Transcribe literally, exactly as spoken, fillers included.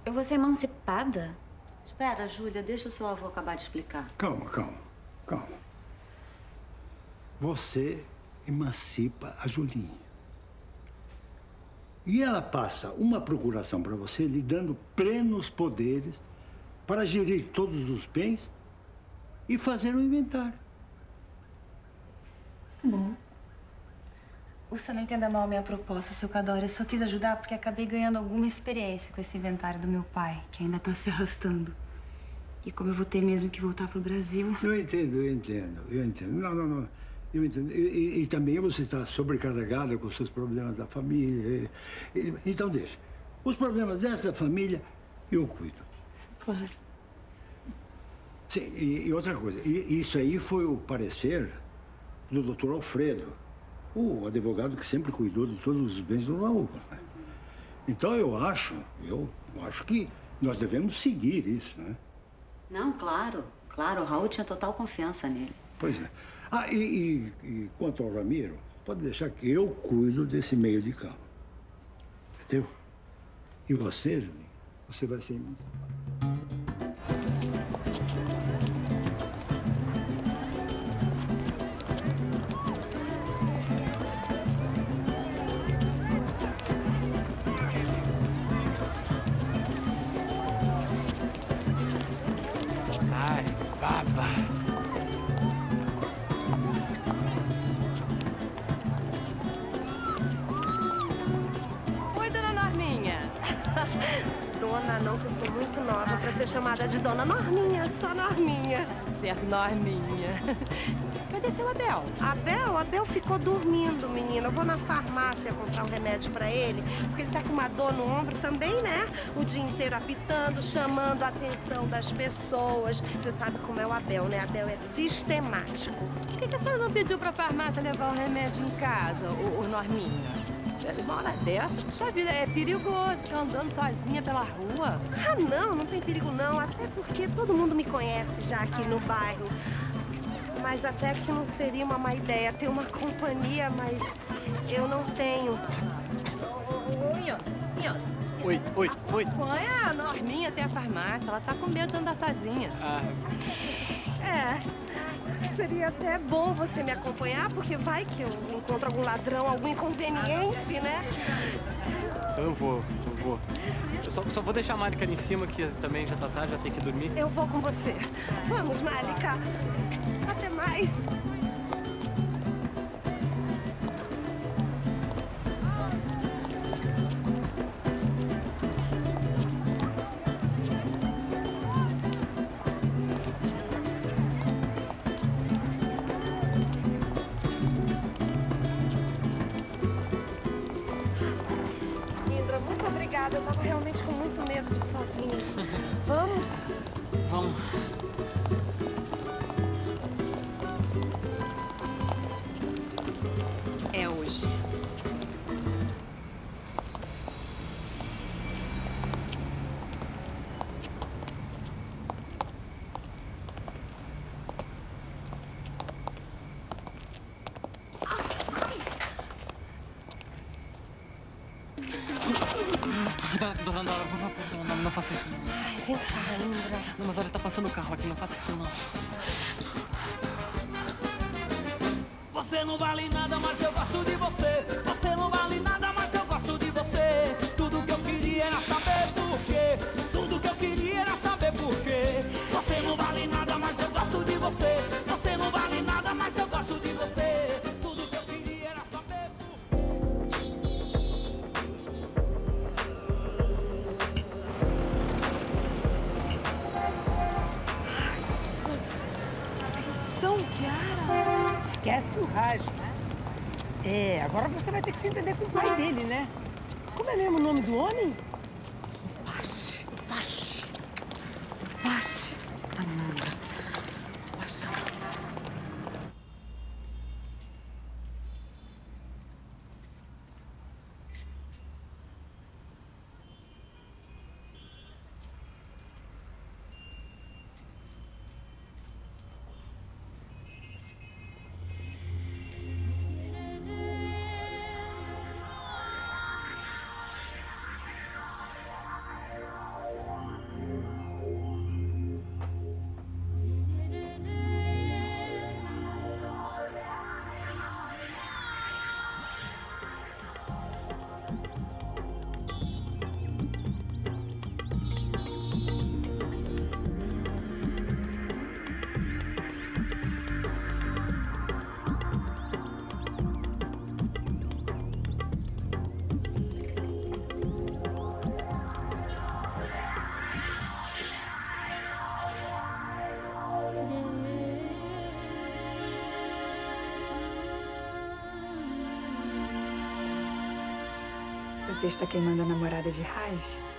Eu vou ser emancipada? Espera, Júlia, deixa o seu avô acabar de explicar. Calma, calma, calma. Você emancipa a Julinha. E ela passa uma procuração para você, lhe dando plenos poderes para gerir todos os bens e fazer um inventário. Bom. O senhor não entenda mal a minha proposta, seu Cadório. Eu só quis ajudar porque acabei ganhando alguma experiência com esse inventário do meu pai, que ainda está se arrastando. E como eu vou ter mesmo que voltar pro Brasil... Eu entendo, eu entendo, eu entendo. Não, não, não. Eu entendo. E, e, e também você está sobrecarregada com os seus problemas da família. E, e, então deixa. Os problemas dessa família, eu cuido. Claro. Sim, e, e outra coisa. E, isso aí foi o parecer do doutor Alfredo, o advogado que sempre cuidou de todos os bens do Raul. Né? Então eu acho, eu acho que nós devemos seguir isso, né? Não, claro. Claro, o Raul tinha total confiança nele. Pois é. Ah, e, e, e quanto ao Ramiro, pode deixar que eu cuido desse meio de campo. Entendeu? E você, Julinho, você vai ser emancipada. Ai, baba. Oi, dona Norminha. Dona não, que eu sou muito nova pra ser chamada de Dona Norminha, só Norminha. Certo, Norminha. Cadê seu Abel? Abel? Abel ficou dormindo, menina. Eu vou na farmácia comprar um remédio pra ele, porque ele tá com uma dor no ombro também, né? O dia inteiro apitando, chamando a atenção das pessoas. Você sabe como é o Abel, né? Abel é sistemático. Por que, que a senhora não pediu pra farmácia levar o remédio em casa, o, o Norminha? Uma hora dessa, puxa vida, é perigoso ficar andando sozinha pela rua. Ah, não, não tem perigo não. Até porque todo mundo me conhece já aqui no bairro. Mas até que não seria uma má ideia ter uma companhia, mas eu não tenho. Oi, ó. Oi, oi, oi. Acompanha a Norminha até a farmácia. Ela tá com medo de andar sozinha. Ah. É. Seria até bom você me acompanhar, porque vai que eu encontro algum ladrão, algum inconveniente, né? Então eu vou, eu vou. Eu só, só vou deixar a Málica ali em cima, que também já tá tarde, já tem que dormir. Eu vou com você. Vamos, Málica. Até mais. Indra, muito obrigada. Eu tava realmente com muito medo de ir sozinha. Vamos? Vamos. É hoje. Dona Dora, por favor, não, não faça isso. Não. Ai, vem cá, Indra. Não, mas olha, tá passando o carro aqui, não faça isso não. Você não vale nada, mas eu gosto de você. Você não vale nada, mas eu gosto de você. Tudo que eu queria era saber por quê. Tudo que eu queria era saber por quê. Você não vale nada, mas eu gosto de você. Você não vale nada, mas eu gosto de você. Tudo que eu queria era saber por quê. Atenção, Kiara. Esquece o rasgo. É, agora você vai ter que se entender com o pai dele, né? Como é mesmo o nome do homem? Pache, Pache, Pache, Ananda, Pache, Ananda. Você está queimando a namorada de Raj?